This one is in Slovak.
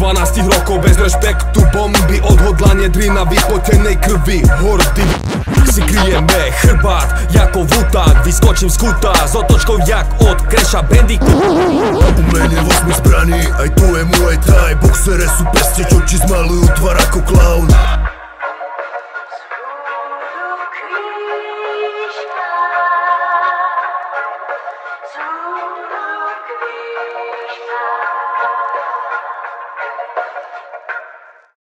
12 rokov bez rešpektu, bomby, odhodlanie, drina vypotenej krvi. Hordy si kryjeme chrbát, jako vuták, vyskočím z kuta s otočkou jak od Crasha Bandicoot. U mene 8 zbraní, aj tu je Muay Thai. Boxere sú peste, čo ti zmalujú tvara